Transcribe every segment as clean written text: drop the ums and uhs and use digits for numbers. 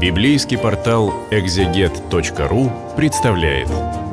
Библейский портал экзегет.ру представляет.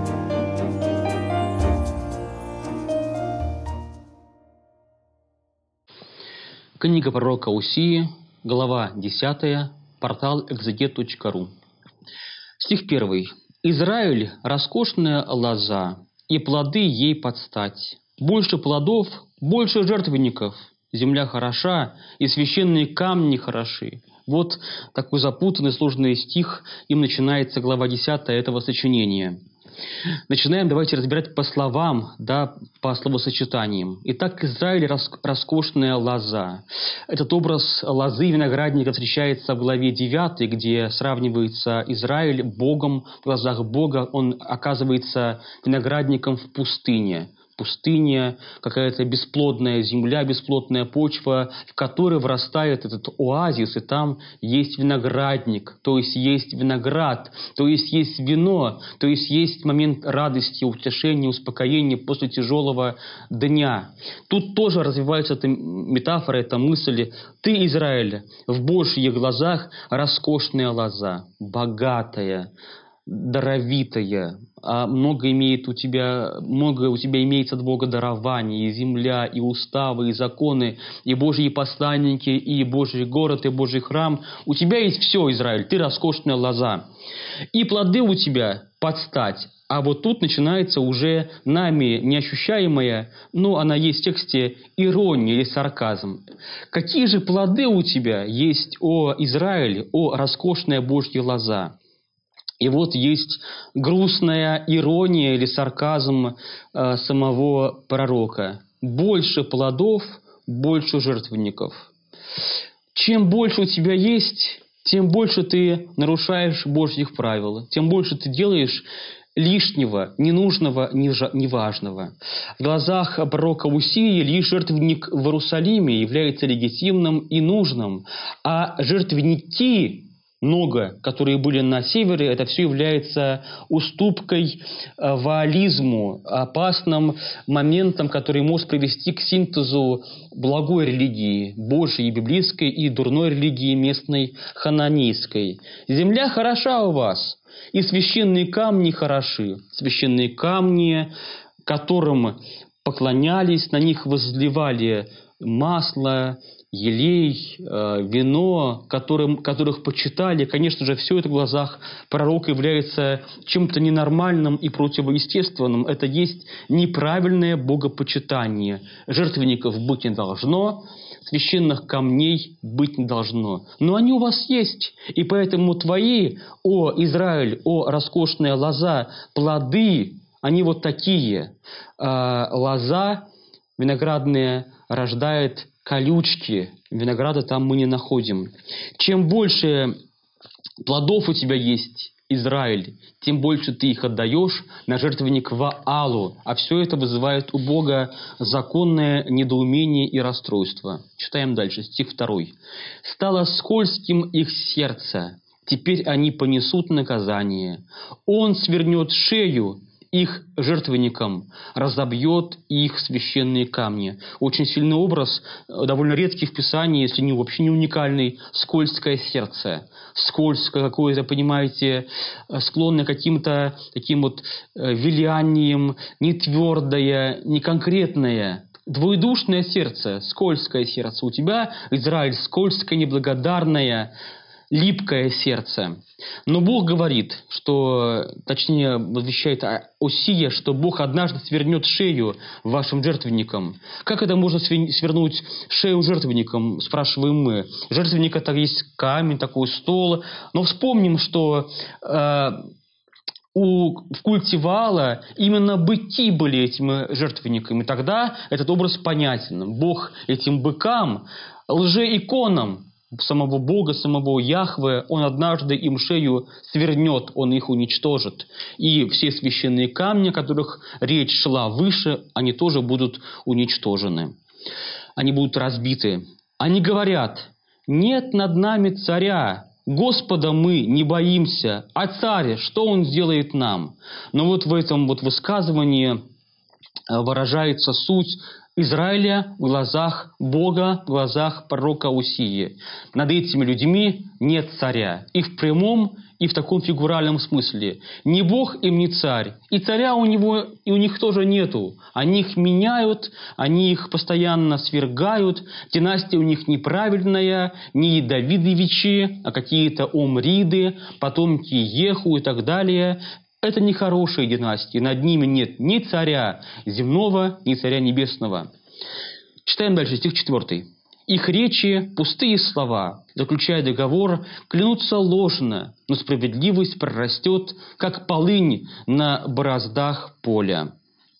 Книга пророка Осии, глава 10, портал экзегет.ру. Стих 1. «Израиль – роскошная лоза, и плоды ей подстать. Больше плодов, больше жертвенников. Земля хороша, и священные камни хороши». Вот такой запутанный, сложный стих, им начинается глава 10 этого сочинения. Начинаем, давайте разбирать по словам, по словосочетаниям. Итак, Израиль – роскошная лоза. Этот образ лозы виноградника встречается в главе 9, где сравнивается Израиль Богом. В глазах Бога он оказывается виноградником в пустыне. Пустыня, какая-то бесплодная земля, бесплодная почва, в которой вырастает этот оазис, и там есть виноградник, то есть есть виноград, то есть есть вино, то есть есть момент радости, утешения, успокоения после тяжелого дня. Тут тоже развивается эта метафора, эта мысль. Ты, Израиль, в Божьих глазах роскошная лоза, богатая, даровитая, много у тебя имеется от Бога дарование, и земля, и уставы, и законы, и Божьи посланники, и Божий город, и Божий храм. У тебя есть все, Израиль, ты роскошная лоза. И плоды у тебя подстать. А вот тут начинается уже нами неощущаемая, но она есть в тексте, ирония или сарказм. Какие же плоды у тебя есть, о Израиль, о роскошная Божья лоза? И вот есть грустная ирония или сарказм самого пророка. Больше плодов, больше жертвенников. Чем больше у тебя есть, тем больше ты нарушаешь Божьих правил, тем больше ты делаешь лишнего, ненужного, неважного. В глазах пророка Осии лишь жертвенник в Иерусалиме является легитимным и нужным, а жертвенники, много, которые были на севере, это все является уступкой ваализму, опасным моментом, который может привести к синтезу благой религии, Божьей, библейской, и дурной религии местной хананейской. Земля хороша у вас, и священные камни хороши. Священные камни, которым поклонялись, на них возливали масло, елей, вино, которых почитали. Конечно же, все это в глазах пророка является чем-то ненормальным и противоестественным. Это есть неправильное богопочитание. Жертвенников быть не должно, священных камней быть не должно. Но они у вас есть. И поэтому твои, о Израиль, о роскошная лоза, плоды, они вот такие. Лоза виноградная рождает колючки, винограда там мы не находим. Чем больше плодов у тебя есть, Израиль, тем больше ты их отдаешь на жертвенник Ваалу, а все это вызывает у Бога законное недоумение и расстройство. Читаем дальше, стих 2. «Стало скользким их сердце, теперь они понесут наказание. Он свернет шею их жертвенникам, разобьет их священные камни». Очень сильный образ, довольно редкий в Писании, если не вообще не уникальный, скользкое сердце. Скользкое какое-то, понимаете, склонное к каким-то таким вот вилянниям, не твердое, не конкретное. Двоедушное сердце, скользкое сердце. У тебя, Израиль, скользкое, неблагодарное, липкое сердце. Но Бог говорит, точнее возвещает Осия, что Бог однажды свернет шею вашим жертвенникам. Как это можно свернуть шею жертвенникам, спрашиваем мы. Жертвенник — это есть камень, такой стол. Но вспомним, что в культе Ваала именно быки были этими жертвенниками. Тогда этот образ понятен. Бог этим быкам, лжеиконам самого Бога, самого Яхве, он однажды им шею свернет, он их уничтожит. И все священные камни, о которых речь шла выше, они тоже будут уничтожены. Они будут разбиты. Они говорят: «Нет над нами царя, Господа мы не боимся, а царь, что он сделает нам?» Но вот в этом вот высказывании выражается суть Израиля в глазах Бога, в глазах пророка Осии. Над этими людьми нет царя. И в прямом, и в таком фигуральном смысле. Ни Бог им не царь. И царя у них тоже нету. Они их меняют, они их постоянно свергают. Династия у них неправильная, не Давидовичи, а какие-то Омриды, потомки Еху и так далее. Это не хорошие династии. Над ними нет ни царя земного, ни царя небесного. Читаем дальше, стих 4. Их речи – пустые слова, заключая договор, клянутся ложно, но справедливость прорастет, как полынь на бороздах поля.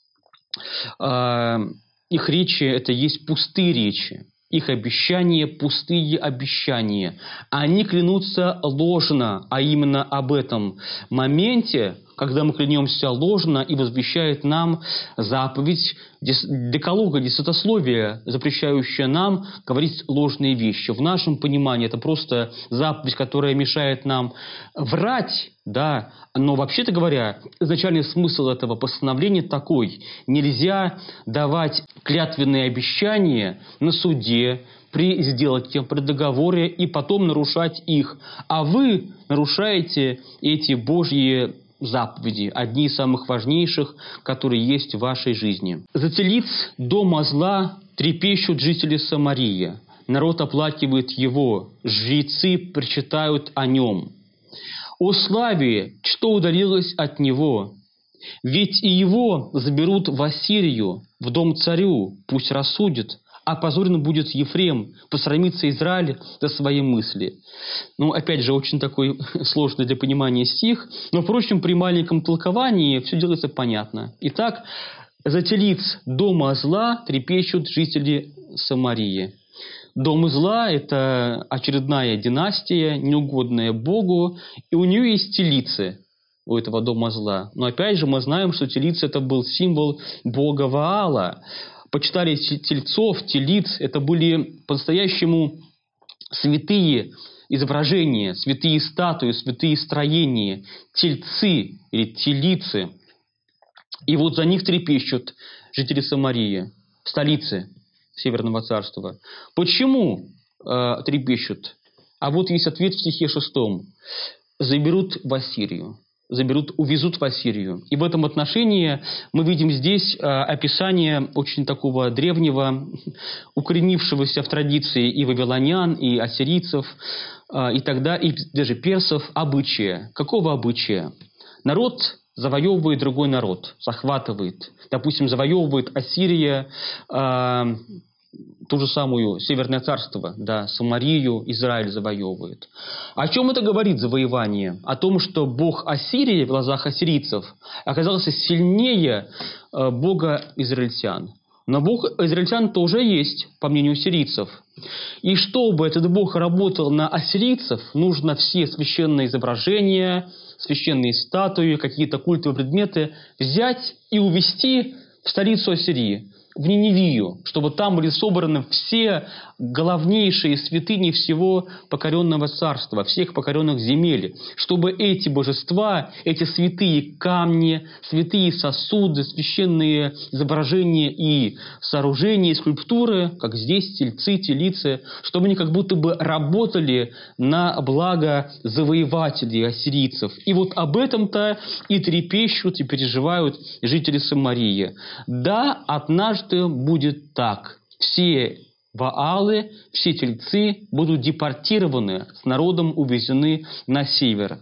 Их речи – это есть пустые речи. Их обещания – пустые обещания. Они клянутся ложно, а именно об этом моменте, когда мы клянемся ложно и возвещает нам заповедь декалога, десятословия, запрещающая нам говорить ложные вещи. В нашем понимании это просто заповедь, которая мешает нам врать, да, но вообще-то говоря, изначальный смысл этого постановления такой: нельзя давать клятвенные обещания на суде, при сделке, при договоре и потом нарушать их. А вы нарушаете эти Божьи заповеди, одни из самых важнейших, которые есть в вашей жизни. За телиц дома зла трепещут жители Самарии. Народ оплакивает его, жрецы причитают о нем. О славе, что удалилось от него! Ведь и его заберут в Ассирию, в дом царю, пусть рассудит. Опозорен будет Ефрем, посрамится Израиль за свои мысли. Ну, опять же, очень такой сложный для понимания стих, но, впрочем, при маленьком толковании все делается понятно. Итак, за телиц дома зла трепещут жители Самарии. Дом зла – это очередная династия, неугодная Богу, и у нее есть телицы, у этого дома зла. Но опять же мы знаем, что телицы – это был символ бога Ваала. Почитали тельцов, телиц – это были по-настоящему святые изображения, святые статуи, святые строения, тельцы или телицы. И вот за них трепещут жители Самарии, столицы Северного царства. Почему трепещут? А вот есть ответ в стихе 6. Заберут в Ассирию. Увезут в Ассирию. И в этом отношении мы видим здесь описание очень такого древнего, укоренившегося в традиции и вавилонян, и ассирийцев, и тогда и даже персов обычая. Какого обычая? Народ завоевывает другой народ, захватывает. Допустим, завоевывает Ассирия ту же самую Северное царство, да, Самарию Израиль завоевывает. О чем это говорит завоевание? О том, что бог Ассирии в глазах ассирийцев оказался сильнее бога израильтян. Но бог израильтян тоже есть, по мнению сирийцев. И чтобы этот бог работал на ассирийцев, нужно все священные изображения, священные статуи, какие-то культовые предметы взять и увезти в столицу Ассирии, в Ниневию, чтобы там были собраны все главнейшие святыни всего покоренного царства, всех покоренных земель, чтобы эти божества, эти святые камни, святые сосуды, священные изображения и сооружения, и скульптуры, как здесь тельцы, телицы, чтобы они как будто бы работали на благо завоевателей, ассирийцев. И вот об этом-то и трепещут, и переживают жители Самарии. Да, однажды будет так. Все Ваалы, все тельцы будут депортированы, с народом увезены на север.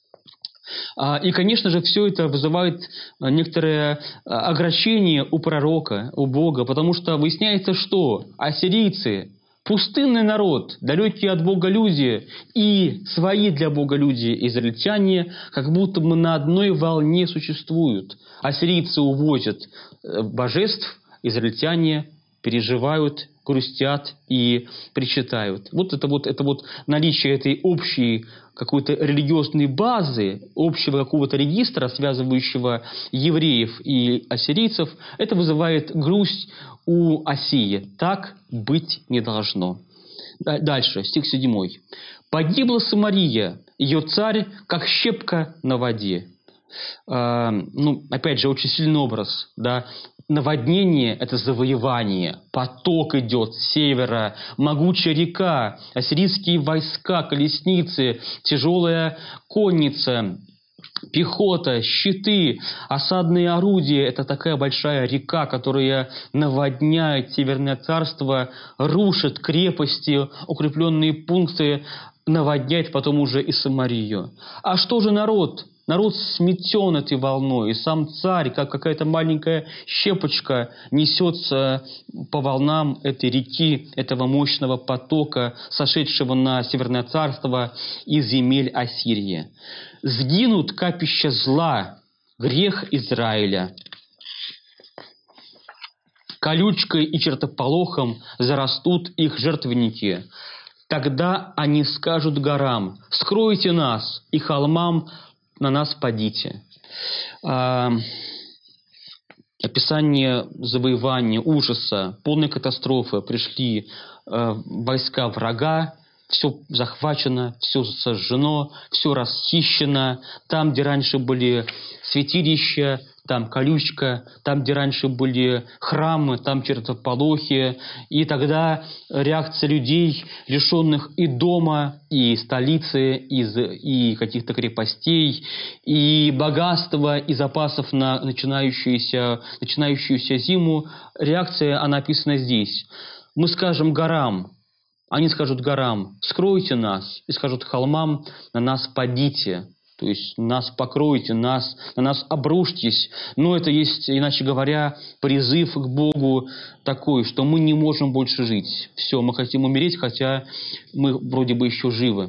И, конечно же, все это вызывает некоторое огорчение у пророка, у Бога, потому что выясняется, что ассирийцы – пустынный народ, далекие от Бога люди, и свои для Бога люди, израильтяне, как будто бы на одной волне существуют. Ассирийцы увозят божеств, израильтяне переживают, грустят и причитают. Вот это наличие этой общей какой-то религиозной базы, общего какого-то регистра, связывающего евреев и ассирийцев, это вызывает грусть у Осии. Так быть не должно. Дальше, стих 7. «Погибла Самария, ее царь, как щепка на воде». Опять же, очень сильный образ, да. Наводнение – это завоевание, поток идет с севера, могучая река, ассирийские войска, колесницы, тяжелая конница, пехота, щиты, осадные орудия – это такая большая река, которая наводняет Северное царство, рушит крепости, укрепленные пункты, наводняет потом уже и Самарию. А что же народ? Народ сметен этой волной, и сам царь, как какая-то маленькая щепочка, несется по волнам этой реки, этого мощного потока, сошедшего на Северное царство из земель Ассирии. Сгинут капища зла, грех Израиля. Колючкой и чертополохом зарастут их жертвенники. Тогда они скажут горам: «Скройте нас», и холмам: «На нас падите». Описание завоевания, ужаса, полной катастрофы. Пришли войска врага, все захвачено, все сожжено, все расхищено. Там, где раньше были святилища, там колючка, там, где раньше были храмы, там чертополохи. И тогда реакция людей, лишенных и дома, и столицы, и каких-то крепостей, и богатства, и запасов на начинающуюся зиму, реакция, она описана здесь. Мы скажем горам, они скажут горам: «Скройте нас», и скажут холмам: «На нас падите». То есть нас покройте, на нас обрушьтесь. Но это есть, иначе говоря, призыв к Богу такой, что мы не можем больше жить. Все, мы хотим умереть, хотя мы вроде бы еще живы.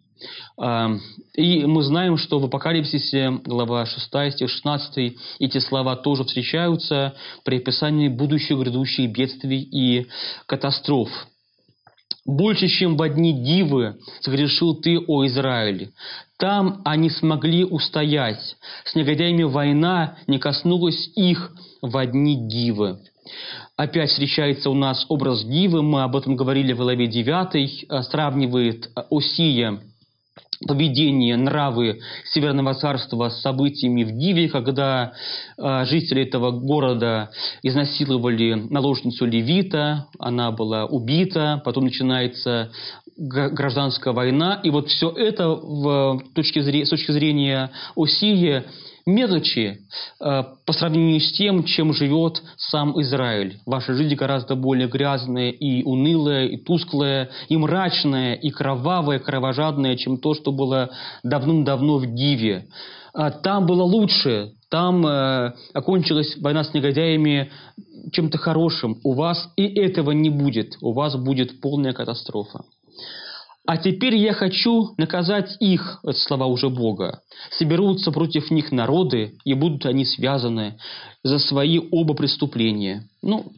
И мы знаем, что в Апокалипсисе, глава 6, стих 16, эти слова тоже встречаются при описании будущих грядущих бедствий и катастроф. «Больше, чем в дни дивы, согрешил ты, о Израиль. Там они смогли устоять. С негодяями война не коснулась их в дни дивы». Опять встречается у нас образ дивы. Мы об этом говорили в главе 9. Сравнивает Осия поведение, нравы Северного царства с событиями в Диве, когда жители этого города изнасиловали наложницу левита, она была убита, потом начинается гражданская война, и вот все это с точки зрения Осии мелочи по сравнению с тем, чем живет сам Израиль. Ваша жизнь гораздо более грязная и унылая, и тусклая, и мрачная, и кровавая, кровожадная, чем то, что было давным-давно в Диве. Там было лучше, там окончилась война с негодяями чем-то хорошим. У вас и этого не будет, у вас будет полная катастрофа. «А теперь я хочу наказать их», это слова уже Бога. «Соберутся против них народы, и будут они связаны за свои оба преступления».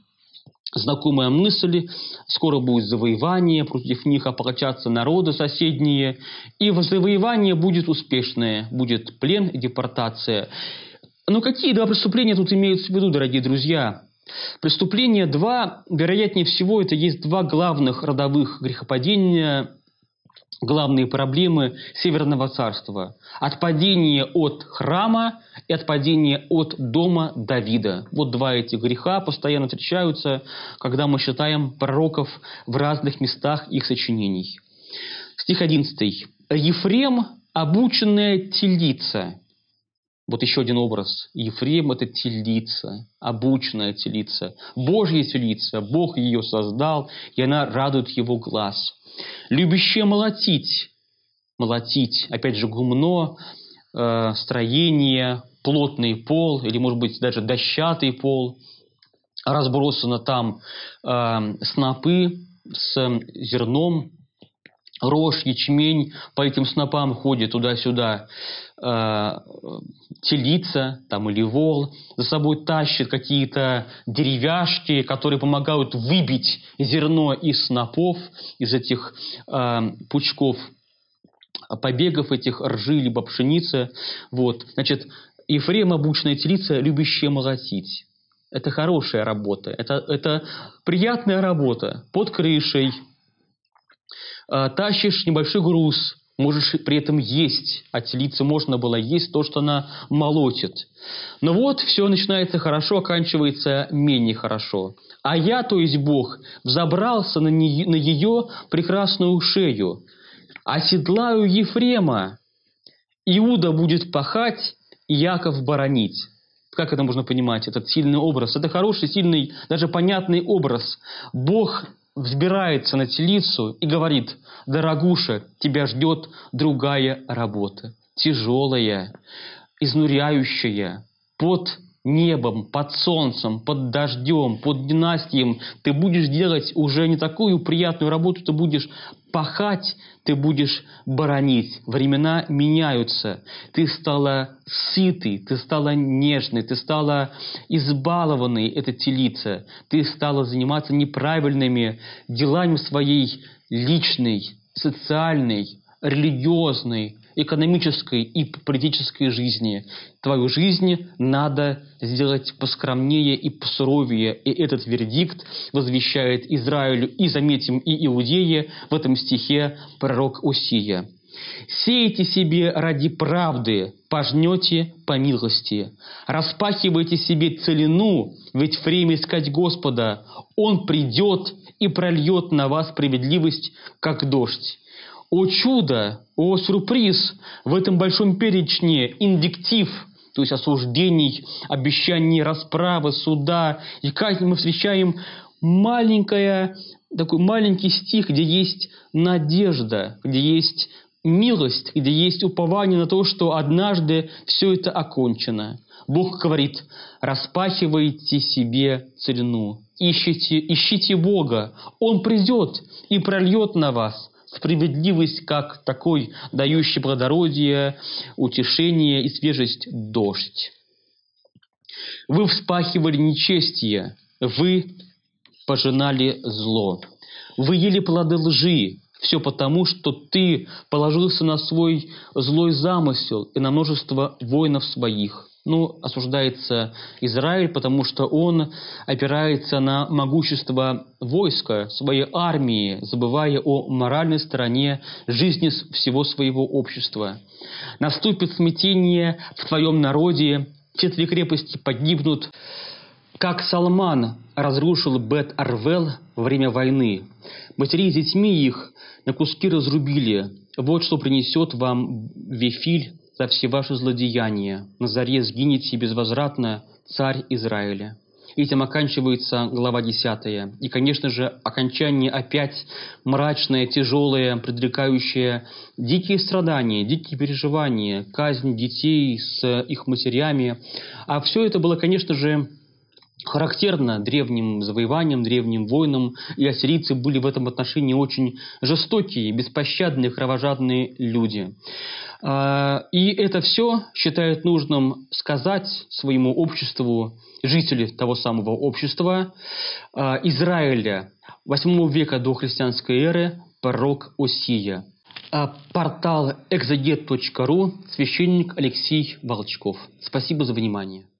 Знакомая мысль: скоро будет завоевание, против них ополчатся народы соседние, и завоевание будет успешное, будет плен и депортация. Но какие два преступления тут имеются в виду, дорогие друзья? Преступления два, вероятнее всего, это есть два главных родовых грехопадения, главные проблемы Северного царства. Отпадение от храма и отпадение от дома Давида. Вот два этих греха постоянно встречаются, когда мы читаем пророков в разных местах их сочинений. Стих 11. «Ефрем – обученная телица». Вот еще один образ. Ефрем – это телица, обученная телица, Божья телица. Бог ее создал, и она радует его глаз. «Любящая молотить». Молотить, опять же, гумно, строение, плотный пол, или, может быть, даже дощатый пол. Разбросано там снопы с зерном, рожь, ячмень, по этим снопам ходит туда-сюда телица там, или вол, за собой тащит какие-то деревяшки, которые помогают выбить зерно из снопов, из этих пучков побегов этих ржи либо пшеницы. Вот. Значит, Ефрем – обученная телица, любящая молотить. Это хорошая работа, это приятная работа. Под крышей тащишь небольшой груз, можешь при этом есть. От телицы можно было есть то, что она молотит. Но вот все начинается хорошо, оканчивается менее хорошо. А я, то есть Бог, взобрался на ее прекрасную шею, оседлаю Ефрема. Иуда будет пахать, Иаков боронить. Как это можно понимать, этот сильный образ? Это хороший, сильный, даже понятный образ. Бог взбирается на телицу и говорит: дорогуша, тебя ждет другая работа. Тяжелая, изнуряющая, под небом, под солнцем, под дождем, под династием. Ты будешь делать уже не такую приятную работу, ты будешь пахать, ты будешь боронить. Времена меняются. Ты стала сытый, ты стала нежной, ты стала избалованной, эта телица. Ты стала заниматься неправильными делами своей личной, социальной, религиозной, экономической и политической жизни. Твою жизнь надо сделать поскромнее и посуровее. И этот вердикт возвещает Израилю и, заметим, и Иудее в этом стихе пророк Осия. «Сеете себе ради правды, пожнете по милости. Распахивайте себе целину, ведь время искать Господа. Он придет и прольет на вас справедливость, как дождь». О чудо, о сюрприз! В этом большом перечне индиктив, то есть осуждений, обещаний расправы, суда и казни, мы встречаем такой маленький стих, где есть надежда, где есть милость, где есть упование на то, что однажды все это окончено. Бог говорит: распахивайте себе целину, ищите Бога, Он придет и прольет на вас справедливость, как такой дающий плодородие, утешение и свежесть дождь. Вы вспахивали нечестие, вы пожинали зло. Вы ели плоды лжи, все потому, что ты положился на свой злой замысел и на множество воинов своих. Осуждается Израиль, потому что он опирается на могущество войска, своей армии, забывая о моральной стороне жизни всего своего общества. Наступит смятение в твоем народе, все твои крепости погибнут, как Салман разрушил Бет-Арвел во время войны. Матерей с детьми их на куски разрубили. Вот что принесет вам Вифиль за все ваши злодеяния. На заре сгинете безвозвратно, царь Израиля. Этим оканчивается глава 10. И, конечно же, окончание опять мрачное, тяжелое, предрекающее дикие страдания, дикие переживания, казнь детей с их матерями. А все это было, конечно же, характерно древним завоеваниям, древним войнам, и ассирийцы были в этом отношении очень жестокие, беспощадные, кровожадные люди. И это все считают нужным сказать своему обществу жители того самого общества Израиля 8 века до христианской эры, пророк Осия. Портал exeget.ru, священник Алексей Волчков. Спасибо за внимание.